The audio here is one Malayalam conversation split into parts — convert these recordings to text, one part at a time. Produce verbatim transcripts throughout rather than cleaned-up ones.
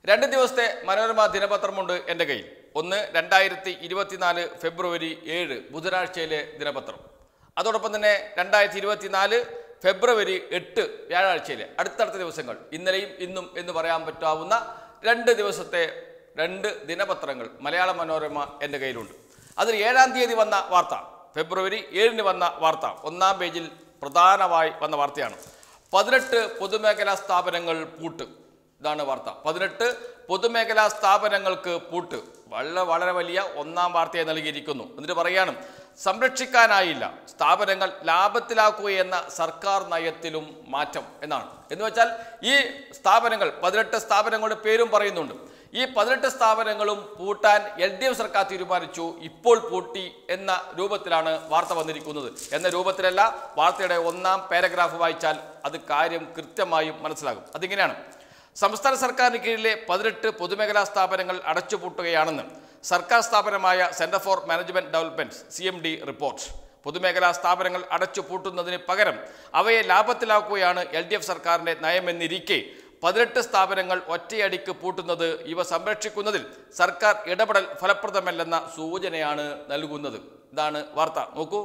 രണ്ട് ദിവസത്തെ മനോരമ ദിനപത്രമുണ്ട് എൻ്റെ കയ്യിൽ. ഒന്ന് രണ്ടായിരത്തി ഇരുപത്തിനാല് ഫെബ്രുവരി ഏഴ് ബുധനാഴ്ചയിലെ ദിനപത്രം. അതോടൊപ്പം തന്നെ രണ്ടായിരത്തി ഇരുപത്തിനാല് ഫെബ്രുവരി എട്ട് വ്യാഴാഴ്ചയിലെ അടുത്തടുത്ത ദിവസങ്ങൾ, ഇന്നലെയും ഇന്നും എന്ന് പറയാൻ പറ്റാവുന്ന രണ്ട് ദിവസത്തെ രണ്ട് ദിനപത്രങ്ങൾ മലയാള മനോരമ എൻ്റെ കയ്യിലുണ്ട്. അതിൽ ഏഴാം തീയതി വന്ന വാർത്ത, ഫെബ്രുവരി ഏഴിന് വന്ന വാർത്ത, ഒന്നാം പേജിൽ പ്രധാനമായി വന്ന വാർത്തയാണ്. പതിനെട്ട് പൊതുമേഖലാ സ്ഥാപനങ്ങൾ പൂട്ട്. ഇതാണ് വാർത്ത. പതിനെട്ട് പൊതുമേഖലാ സ്ഥാപനങ്ങൾക്ക് പൂട്ട്. വളരെ വളരെ വലിയ ഒന്നാം വാർത്തയെ നൽകിയിരിക്കുന്നു. എന്നിട്ട് പറയാണ്, സംരക്ഷിക്കാനായില്ല, സ്ഥാപനങ്ങൾ ലാഭത്തിലാക്കുകയെന്ന സർക്കാർ നയത്തിലും മാറ്റം എന്നാണ്. എന്ന് വെച്ചാൽ ഈ സ്ഥാപനങ്ങൾ, പതിനെട്ട് സ്ഥാപനങ്ങളുടെ പേരും പറയുന്നുണ്ട്. ഈ പതിനെട്ട് സ്ഥാപനങ്ങളും പൂട്ടാൻ എൽ ഡി എഫ് സർക്കാർ തീരുമാനിച്ചു, ഇപ്പോൾ പൂട്ടി എന്ന രൂപത്തിലാണ് വാർത്ത വന്നിരിക്കുന്നത്. എന്ന രൂപത്തിലല്ല, വാർത്തയുടെ ഒന്നാം പാരഗ്രാഫ് വായിച്ചാൽ അത് കാര്യം കൃത്യമായും മനസ്സിലാകും. അതിങ്ങനെയാണ്: സംസ്ഥാന സർക്കാരിന് കീഴിലെ പതിനെട്ട് പൊതുമേഖലാ സ്ഥാപനങ്ങൾ അടച്ചുപൂട്ടുകയാണെന്ന് സർക്കാർ സ്ഥാപനമായ centre for management development C M D report. പൊതുമേഖലാ സ്ഥാപനങ്ങൾ അടച്ചുപൂട്ടുന്നതിന് പകരം അവയെ ലാഭത്തിലാക്കുകയാണ് എൽ ഡി എഫ് സർക്കാരിന്റെ നയമെന്നിരിക്കെ പതിനെട്ട് സ്ഥാപനങ്ങൾ ഒറ്റയടിക്ക് പൂട്ടുന്നത് ഇവ സംരക്ഷിക്കുന്നതിൽ സർക്കാർ ഇടപെടൽ ഫലപ്രദമല്ലെന്ന സൂചനയാണ് നൽകുന്നത്. ഇതാണ് വാർത്ത. നോക്കൂ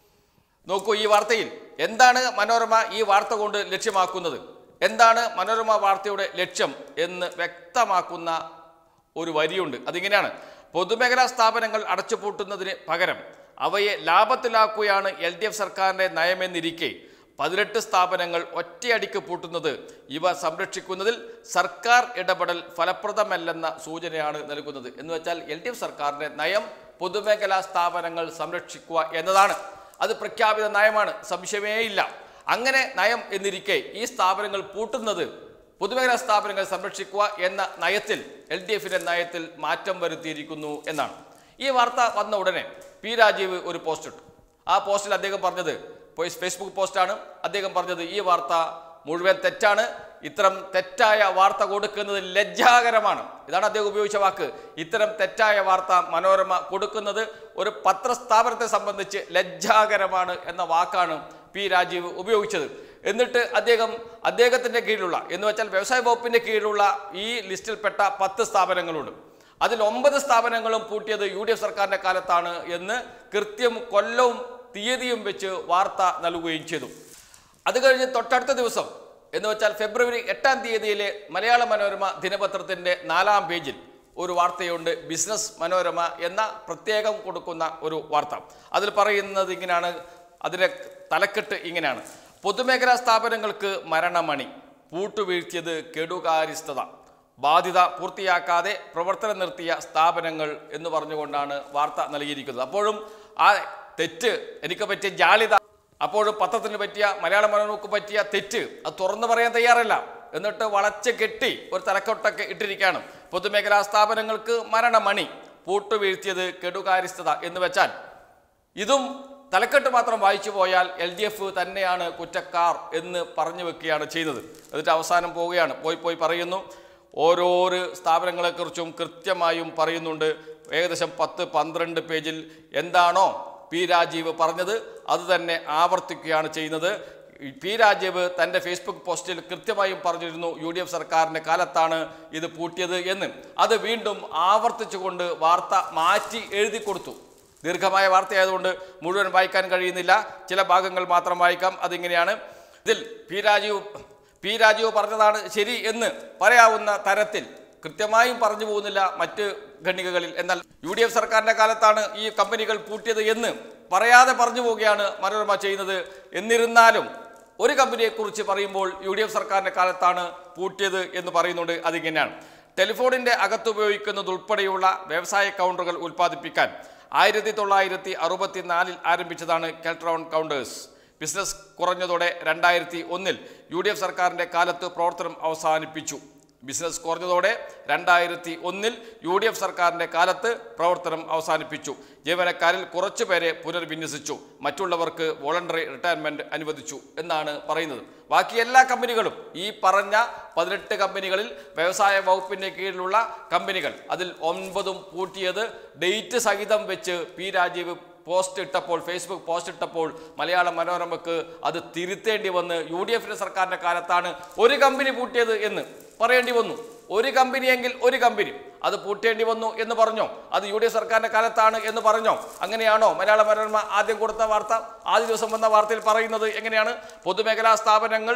നോക്കൂ ഈ വാർത്തയിൽ എന്താണ് മനോരമ ഈ വാർത്ത കൊണ്ട് ലക്ഷ്യമാക്കുന്നത്, എന്താണ് മനോരമ വാർത്തയുടെ ലക്ഷ്യം എന്ന് വ്യക്തമാക്കുന്ന ഒരു വരിയുണ്ട്. അതിങ്ങനെയാണ്: പൊതുമേഖലാ സ്ഥാപനങ്ങൾ അടച്ചുപൂട്ടുന്നതിന് പകരം അവയെ ലാഭത്തിലാക്കുകയാണ് എൽ ഡി എഫ് സർക്കാരിൻ്റെ നയമെന്നിരിക്കെ പതിനെട്ട് സ്ഥാപനങ്ങൾ ഒറ്റയടിക്ക് പൂട്ടുന്നത് ഇവ സംരക്ഷിക്കുന്നതിൽ സർക്കാർ ഇടപെടൽ ഫലപ്രദമല്ലെന്ന സൂചനയാണ് നൽകുന്നത്. എന്ന് വെച്ചാൽ എൽ ഡി എഫ് സർക്കാരിൻ്റെ നയം പൊതുമേഖലാ സ്ഥാപനങ്ങൾ സംരക്ഷിക്കുക എന്നതാണ്. അത് പ്രഖ്യാപിത നയമാണ്, സംശയമേ ഇല്ല. അങ്ങനെ നയം എന്നിരിക്കെ ഈ സ്ഥാപനങ്ങൾ പൂട്ടുന്നത് പൊതുമേഖലാ സ്ഥാപനങ്ങൾ സംരക്ഷിക്കുക എന്ന നയത്തിൽ, എൽ ഡി എഫിൻ്റെ നയത്തിൽ മാറ്റം വരുത്തിയിരിക്കുന്നു എന്നാണ്. ഈ വാർത്ത വന്ന ഉടനെ പി രാജീവ് ഒരു പോസ്റ്റ് ഇട്ടു. ആ പോസ്റ്റിൽ അദ്ദേഹം പറഞ്ഞത്, ഫേസ്ബുക്ക് പോസ്റ്റാണ്, അദ്ദേഹം പറഞ്ഞത് ഈ വാർത്ത മുഴുവൻ തെറ്റാണ്, ഇത്തരം തെറ്റായ വാർത്ത കൊടുക്കുന്നത് ലജ്ജാകരമാണ്. ഇതാണ് അദ്ദേഹം ഉപയോഗിച്ച വാക്ക്. ഇത്തരം തെറ്റായ വാർത്ത മനോരമ കൊടുക്കുന്നത് ഒരു പത്രസ്ഥാപനത്തെ സംബന്ധിച്ച് ലജ്ജാകരമാണ് എന്ന വാക്കാണ് പി രാജീവ് ഉപയോഗിച്ചത്. എന്നിട്ട് അദ്ദേഹം അദ്ദേഹത്തിൻ്റെ കീഴിലുള്ള, എന്ന് വെച്ചാൽ വ്യവസായ വകുപ്പിൻ്റെ കീഴിലുള്ള ഈ ലിസ്റ്റിൽപ്പെട്ട പത്ത് സ്ഥാപനങ്ങളുണ്ട്. അതിൽ ഒമ്പത് സ്ഥാപനങ്ങളും പൂട്ടിയത് യു ഡി എഫ് സർക്കാരിൻ്റെ കാലത്താണ് എന്ന് കൃത്യം കൊല്ലവും തീയതിയും വെച്ച് വാർത്ത നൽകുകയും ചെയ്തു. അത് കഴിഞ്ഞ് തൊട്ടടുത്ത ദിവസം, എന്ന് വെച്ചാൽ ഫെബ്രുവരി എട്ടാം തീയതിയിലെ മലയാള മനോരമ ദിനപത്രത്തിൻ്റെ നാലാം പേജിൽ ഒരു വാർത്തയുണ്ട്. ബിസിനസ് മനോരമ എന്ന പ്രത്യേകം കൊടുക്കുന്ന ഒരു വാർത്ത. അതിൽ പറയുന്നത് ഇങ്ങനെയാണ്, അതിൻ്റെ തലക്കെട്ട് ഇങ്ങനെയാണ്: പൊതുമേഖലാ സ്ഥാപനങ്ങൾക്ക് മരണമണി, പൂട്ടുവീഴ്ത്തിയത് കെടുകാര്യസ്ഥത, ബാധ്യത പൂർത്തിയാക്കാതെ പ്രവർത്തനം നിർത്തിയ സ്ഥാപനങ്ങൾ എന്ന് പറഞ്ഞുകൊണ്ടാണ് വാർത്ത നൽകിയിരിക്കുന്നത്. അപ്പോഴും ആ തെറ്റ്, എനിക്ക് പറ്റിയ ജാളിത, അപ്പോഴും പത്രത്തിന് പറ്റിയ, മലയാള മനോരമക്ക് പറ്റിയ തെറ്റ് അത് തുറന്നു പറയാൻ തയ്യാറല്ല. എന്നിട്ട് വളച്ച് കെട്ടി ഒരു തലക്കെട്ടൊക്കെ ഇട്ടിരിക്കുകയാണ്: പൊതുമേഖലാ സ്ഥാപനങ്ങൾക്ക് മരണമണി, പൂട്ടുവീഴ്ത്തിയത് കെടുകാര്യസ്ഥത എന്ന് വെച്ചാൽ ഇതും തലക്കെട്ട് മാത്രം വായിച്ചു പോയാൽ എൽ ഡി എഫ് തന്നെയാണ് കുറ്റക്കാർ എന്ന് പറഞ്ഞു വെക്കുകയാണ് ചെയ്തത്. എന്നിട്ട് അവസാനം പോവുകയാണ്, പോയി പോയി പറയുന്നു, ഓരോരോ സ്ഥാപനങ്ങളെക്കുറിച്ചും കൃത്യമായും പറയുന്നുണ്ട്. ഏകദേശം പത്ത് പന്ത്രണ്ട് പേജിൽ എന്താണോ പി രാജീവ് പറഞ്ഞത് അത് തന്നെ ആവർത്തിക്കുകയാണ് ചെയ്യുന്നത്. പി രാജീവ് തൻ്റെ ഫേസ്ബുക്ക് പോസ്റ്റിൽ കൃത്യമായും പറഞ്ഞിരുന്നു യു ഡി എഫ് സർക്കാരിൻ്റെ കാലത്താണ് ഇത് പൂട്ടിയത് എന്ന്. അത് വീണ്ടും ആവർത്തിച്ചുകൊണ്ട് വാർത്ത മാറ്റി എഴുതി കൊടുത്തു. ദീർഘമായ വാർത്തയായതുകൊണ്ട് മുഴുവൻ വായിക്കാൻ കഴിയുന്നില്ല, ചില ഭാഗങ്ങൾ മാത്രം വായിക്കാം. അതിങ്ങനെയാണ്: ഇതിൽ പി രാജീവ് പി രാജീവ് പറഞ്ഞതാണ് ശരി എന്ന് പറയാവുന്ന തരത്തിൽ കൃത്യമായും പറഞ്ഞു പോകുന്നില്ല മറ്റ് ഖണ്ഡികകളിൽ. എന്നാൽ യു ഡി എഫ് സർക്കാരിൻ്റെ കാലത്താണ് ഈ കമ്പനികൾ പൂട്ടിയത് എന്ന് പറയാതെ പറഞ്ഞു പോവുകയാണ് മനോരമ ചെയ്യുന്നത്. എന്നിരുന്നാലും ഒരു കമ്പനിയെക്കുറിച്ച് പറയുമ്പോൾ യു ഡി എഫ് സർക്കാരിൻ്റെ കാലത്താണ് പൂട്ടിയത് എന്ന് പറയുന്നുണ്ട്. അതിങ്ങനെയാണ്: ടെലിഫോണിൻ്റെ അകത്തുപയോഗിക്കുന്നതുൾപ്പെടെയുള്ള വ്യവസായ കൗണ്ടറുകൾ ഉൽപ്പാദിപ്പിക്കാൻ ആയിരത്തി തൊള്ളായിരത്തി അറുപത്തി നാലിൽ ആരംഭിച്ചതാണ് കെൽട്രോൺ കൗണ്ടേഴ്സ്. ബിസിനസ് കുറഞ്ഞതോടെ രണ്ടായിരത്തി ഒന്നിൽ യു ഡി എഫ് സർക്കാരിൻ്റെ കാലത്ത് പ്രവർത്തനം അവസാനിപ്പിച്ചു. ബിസിനസ് കുറഞ്ഞതോടെ രണ്ടായിരത്തി ഒന്നിൽ യു ഡി എഫ് സർക്കാരിൻ്റെ കാലത്ത് പ്രവർത്തനം അവസാനിപ്പിച്ചു. ജീവനക്കാരിൽ കുറച്ചുപേരെ പുനർവിന്യസിച്ചു, മറ്റുള്ളവർക്ക് വോളണ്ടറി റിട്ടയർമെൻറ്റ് അനുവദിച്ചു എന്നാണ് പറയുന്നത്. ബാക്കി എല്ലാ കമ്പനികളും, ഈ പറഞ്ഞ പതിനെട്ട് കമ്പനികളിൽ വ്യവസായ വകുപ്പിൻ്റെ കീഴിലുള്ള കമ്പനികൾ, അതിൽ ഒൻപതും പൂട്ടിയത് ഡേറ്റ് സഹിതം വെച്ച് പി രാജീവ് പോസ്റ്റ് ഇട്ടപ്പോൾ, ഫേസ്ബുക്ക് പോസ്റ്റ് ഇട്ടപ്പോൾ മലയാള മനോരമക്ക് അത് തിരുത്തേണ്ടി വന്ന് യു ഡി എഫിൻ്റെ സർക്കാരിൻ്റെ കാലത്താണ് ഒരു കമ്പനി പൂട്ടിയത് എന്ന് പറയേണ്ടി വന്നു. ഒരു കമ്പനിയെങ്കിൽ ഒരു കമ്പനി അത് പൂട്ടേണ്ടി വന്നു എന്ന് പറഞ്ഞോ? അത് യു ഡി എഫ് സർക്കാരിന്റെ കാലത്താണ് എന്ന് പറഞ്ഞോ? അങ്ങനെയാണോ മലയാള മനോരമ ആദ്യം കൊടുത്ത വാർത്ത? ആദ്യ ദിവസം വന്ന വാർത്തയിൽ പറയുന്നത് എങ്ങനെയാണ്? പൊതുമേഖലാ സ്ഥാപനങ്ങൾ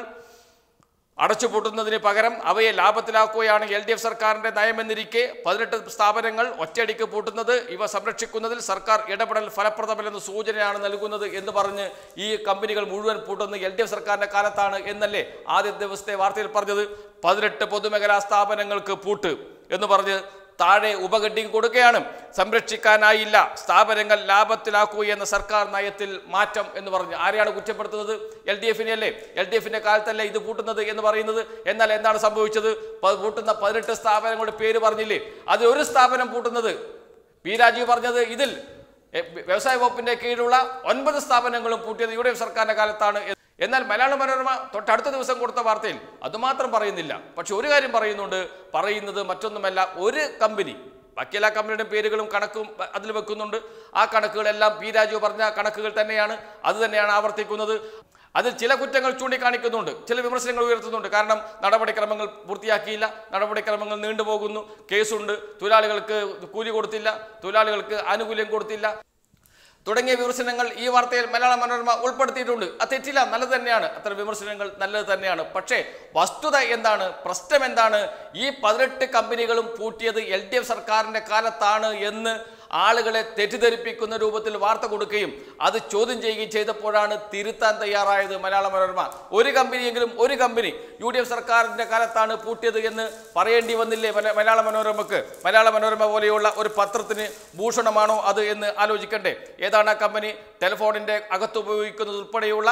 അടച്ചുപൂട്ടുന്നതിന് പകരം അവയെ ലാഭത്തിലാക്കുകയാണ് എൽ ഡി എഫ് സർക്കാരിന്റെ നയമെന്നിരിക്കെ പതിനെട്ട് സ്ഥാപനങ്ങൾ ഒറ്റയടിക്ക് പൂട്ടുന്നത് ഇവ സംരക്ഷിക്കുന്നതിൽ സർക്കാർ ഇടപെടൽ ഫലപ്രദമല്ലെന്ന് സൂചനയാണ് നൽകുന്നത് എന്ന് പറഞ്ഞ് ഈ കമ്പനികൾ മുഴുവൻ പൂട്ടുന്നത് എൽ ഡി എഫ് സർക്കാരിന്റെ കാലത്താണ് എന്നല്ലേ ആദ്യ ദിവസത്തെ വാർത്തയിൽ പറഞ്ഞത്? പതിനെട്ട് പൊതുമേഖലാ സ്ഥാപനങ്ങൾക്ക് പൂട്ട് എന്ന് പറഞ്ഞ് താഴെ ഉപകെട്ടിങ് കൊടുക്കുകയാണ്. സംരക്ഷിക്കാനായില്ല, സ്ഥാപനങ്ങൾ ലാഭത്തിലാക്കൂ എന്ന സർക്കാർ നയത്തിൽ മാറ്റം എന്ന് പറഞ്ഞ് ആരെയാണ് കുറ്റപ്പെടുത്തുന്നത്? എൽ ഡി എഫിനെ അല്ലേ? എൽ ഡി എഫിന്റെ കാലത്തല്ലേ ഇത് പൂട്ടുന്നത് എന്ന് പറയുന്നത്? എന്നാൽ എന്താണ് സംഭവിച്ചത്? പൂട്ടുന്ന പതിനെട്ട് സ്ഥാപനങ്ങളുടെ പേര് പറഞ്ഞില്ലേ? അത് ഒരു സ്ഥാപനം പൂട്ടുന്നത് പി രാജീവ് പറഞ്ഞത് ഇതിൽ വ്യവസായ വകുപ്പിന്റെ കീഴിലുള്ള ഒൻപത് സ്ഥാപനങ്ങളും പൂട്ടിയത് യു ഡി എഫ് സർക്കാരിന്റെ കാലത്താണ്. എന്നാൽ മലയാള മനോരമ തൊട്ടടുത്ത ദിവസം കൊടുത്ത വാർത്തയിൽ അതുമാത്രം പറയുന്നില്ല. പക്ഷെ ഒരു കാര്യം പറയുന്നുണ്ട്, പറയുന്നത് മറ്റൊന്നുമല്ല, ഒരു കമ്പനി, ബാക്കി എല്ലാ കമ്പനിയുടെ പേരുകളും കണക്കും അതിൽ വെക്കുന്നുണ്ട്. ആ കണക്കുകളെല്ലാം പി രാജു പറഞ്ഞ കണക്കുകൾ തന്നെയാണ്, അത് തന്നെയാണ് ആവർത്തിക്കുന്നത്. അതിൽ ചില കുറ്റങ്ങൾ ചൂണ്ടിക്കാണിക്കുന്നുണ്ട്, ചില വിമർശനങ്ങൾ ഉയർത്തുന്നുണ്ട്. കാരണം നടപടിക്രമങ്ങൾ പൂർത്തിയാക്കിയില്ല, നടപടിക്രമങ്ങൾ നീണ്ടുപോകുന്നു, കേസുണ്ട്, തൊഴിലാളികൾക്ക് കൂലി കൊടുത്തില്ല, തൊഴിലാളികൾക്ക് ആനുകൂല്യം കൊടുത്തില്ല തുടങ്ങിയ വിമർശനങ്ങൾ ഈ വാർത്തയിൽ മലയാള മനോരമ ഉൾപ്പെടുത്തിയിട്ടുണ്ട്. അത് തെറ്റില്ല, നല്ലത് തന്നെയാണ്, അത്തരം വിമർശനങ്ങൾ നല്ലത് തന്നെയാണ്. പക്ഷേ വസ്തുത എന്താണ്, പ്രശ്നം എന്താണ്? ഈ പതിനെട്ട് കമ്പനികളും പൂട്ടിയത് എൽ ഡി എഫ് സർക്കാരിൻ്റെ കാലത്താണ് എന്ന് ആളുകളെ തെറ്റിദ്ധരിപ്പിക്കുന്ന രൂപത്തിൽ വാർത്ത കൊടുക്കുകയും അത് ചോദ്യം ചെയ്യുകയും ചെയ്തപ്പോഴാണ് തിരുത്താൻ തയ്യാറായത് മലയാള മനോരമ. ഒരു കമ്പനിയെങ്കിലും ഒരു കമ്പനി യു ഡി എഫ് സർക്കാരിൻ്റെ കാലത്താണ് പൂട്ടിയത് എന്ന് പറയേണ്ടി വന്നില്ലേ മലയാള മനോരമക്ക്? മലയാള മനോരമ പോലെയുള്ള ഒരു പത്രത്തിന് ഭൂഷണമാണോ അത് എന്ന് ആലോചിക്കണ്ടേ? ഏതാണ് ആ കമ്പനി? ടെലിഫോണിൻ്റെ അകത്ത് ഉപയോഗിക്കുന്നത് ഉൾപ്പെടെയുള്ള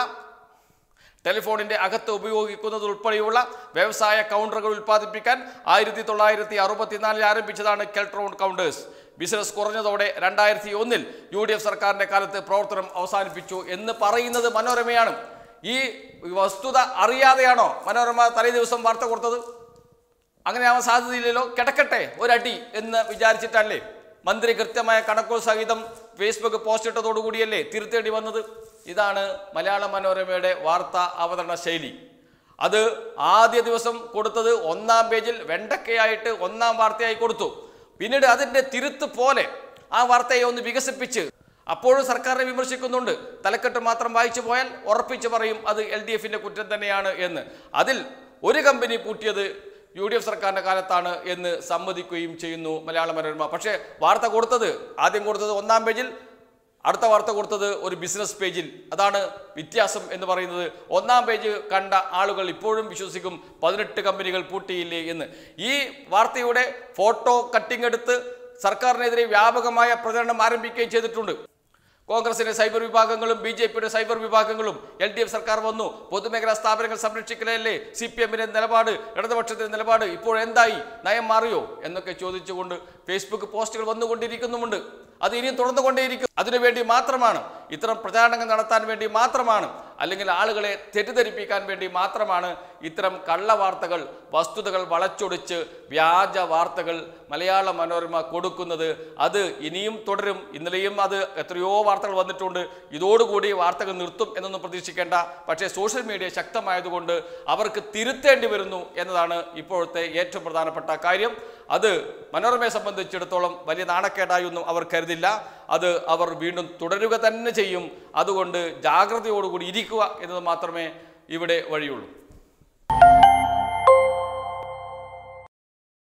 ടെലിഫോണിൻ്റെ അകത്ത് ഉപയോഗിക്കുന്നത് ഉൾപ്പെടെയുള്ള വ്യവസായ കൗണ്ടറുകൾ ഉൽപ്പാദിപ്പിക്കാൻ ആയിരത്തി തൊള്ളായിരത്തി അറുപത്തിനാലിൽ ആരംഭിച്ചതാണ് കെൽട്രോൺ കൗണ്ടേഴ്സ്. ബിസിനസ് കുറഞ്ഞതോടെ രണ്ടായിരത്തി ഒന്നിൽ യു ഡി എഫ് സർക്കാരിൻ്റെ കാലത്ത് പ്രവർത്തനം അവസാനിപ്പിച്ചു എന്ന് പറയുന്നത് മനോരമയാണ്. ഈ വസ്തുത അറിയാതെയാണോ മനോരമ തലേ ദിവസം വാർത്ത കൊടുത്തത്? അങ്ങനെ ആവാൻ സാധ്യതയില്ലല്ലോ. കിടക്കട്ടെ ഒരടി എന്ന് വിചാരിച്ചിട്ടല്ലേ മന്ത്രി കൃത്യമായ കണക്കുകൾ സഹിതം ഫേസ്ബുക്ക് പോസ്റ്റ് ഇട്ടതോടുകൂടിയല്ലേ തിരുത്തേണ്ടി വന്നത്? ഇതാണ് മലയാള മനോരമയുടെ വാർത്താ അവതരണ ശൈലി. അത് ആദ്യ ദിവസം കൊടുത്തത് ഒന്നാം പേജിൽ വെണ്ടക്കയായിട്ട് ഒന്നാം വാർത്തയായി കൊടുത്തു. പിന്നീട് അതിൻ്റെ തിരുത്ത് പോലെ ആ വാർത്തയെ ഒന്ന് വികസിപ്പിച്ച് അപ്പോഴും സർക്കാരിനെ വിമർശിക്കുന്നുണ്ട്. തലക്കെട്ട് മാത്രം വായിച്ചു പോയാൽ ഉറപ്പിച്ച് പറയും അത് എൽ ഡി എഫിൻ്റെ കുറ്റം തന്നെയാണ് എന്ന്. അതിൽ ഒരു കമ്പനി പൂട്ടിയത് യു ഡി എഫ് സർക്കാരിൻ്റെ കാലത്താണ് എന്ന് സമ്മതിക്കുകയും ചെയ്യുന്നു മലയാള മനോരമ. പക്ഷേ വാർത്ത കൊടുത്തത് ആദ്യം കൊടുത്തത് ഒന്നാം പേജിൽ, അടുത്ത വാർത്ത കൊടുത്തത് ഒരു ബിസിനസ് പേജിൽ. അതാണ് വ്യത്യാസം എന്ന് പറയുന്നത്. ഒന്നാം പേജ് കണ്ട ആളുകൾ ഇപ്പോഴും വിശ്വസിക്കും പതിനെട്ട് കമ്പനികൾ പൂട്ടിയില്ലേ എന്ന്. ഈ വാർത്തയുടെ ഫോട്ടോ കട്ടിംഗ് എടുത്ത് സർക്കാരിനെതിരെ വ്യാപകമായ പ്രചരണം ആരംഭിക്കുകയും ചെയ്തിട്ടുണ്ട്. കോൺഗ്രസിന്റെ സൈബർ വിഭാഗങ്ങളും ബി ജെ പിയുടെ സൈബർ വിഭാഗങ്ങളും എൽ ഡി എഫ് സർക്കാർ വന്നു, പൊതുമേഖലാ സ്ഥാപനങ്ങൾ സംരക്ഷിക്കലല്ലേ സി പി എമ്മിന്റെ നിലപാട്, ഇടതുപക്ഷത്തിന്റെ നിലപാട്, ഇപ്പോൾ എന്തായി, നയം മാറിയോ എന്നൊക്കെ ചോദിച്ചുകൊണ്ട് ഫേസ്ബുക്ക് പോസ്റ്റുകൾ വന്നുകൊണ്ടിരിക്കുന്നുമുണ്ട്. അത് ഇനിയും തുടർന്നുകൊണ്ടേയിരിക്കും. അതിനുവേണ്ടി മാത്രമാണ്, ഇത്തരം പ്രചാരണങ്ങൾ നടത്താൻ വേണ്ടി മാത്രമാണ്, അല്ലെങ്കിൽ ആളുകളെ തെറ്റിദ്ധരിപ്പിക്കാൻ വേണ്ടി മാത്രമാണ് ഇത്തരം കള്ളവാർത്തകൾ, വസ്തുതകൾ വളച്ചൊടിച്ച് വ്യാജ വാർത്തകൾ മലയാള മനോരമ കൊടുക്കുന്നത്. അത് ഇനിയും തുടരും. ഇന്നലെയും അത് എത്രയോ വാർത്തകൾ വന്നിട്ടുണ്ട്. ഇതോടുകൂടി വാർത്തകൾ നിർത്തും എന്നൊന്നും പ്രതീക്ഷിക്കേണ്ട. പക്ഷേ സോഷ്യൽ മീഡിയ ശക്തമായതുകൊണ്ട് അവർക്ക് തിരുത്തേണ്ടി വരുന്നു എന്നതാണ് ഇപ്പോഴത്തെ ഏറ്റവും പ്രധാനപ്പെട്ട കാര്യം. അത് മനോരമയെ സംബന്ധിച്ചിടത്തോളം വലിയ നാണക്കേടായൊന്നും അവർ കരുതില്ല. അത് അവർ വീണ്ടും തുടരുക തന്നെ ചെയ്യും. അതുകൊണ്ട് ജാഗ്രതയോടുകൂടി ഇരിക്കുക എന്നത് മാത്രമേ ഇവിടെ വഴിയുള്ളൂ.